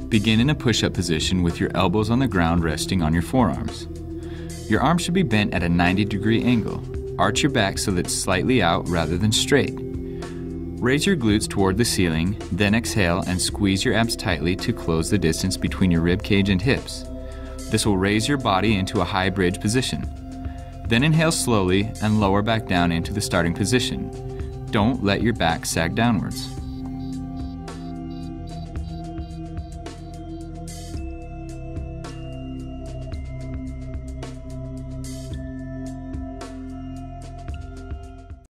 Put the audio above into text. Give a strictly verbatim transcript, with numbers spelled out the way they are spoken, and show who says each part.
Speaker 1: Begin in a push-up position with your elbows on the ground resting on your forearms. Your arms should be bent at a ninety degree angle. Arch your back so that it's slightly out rather than straight. Raise your glutes toward the ceiling, then exhale and squeeze your abs tightly to close the distance between your rib cage and hips. This will raise your body into a high bridge position. Then inhale slowly and lower back down into the starting position. Don't let your back sag downwards.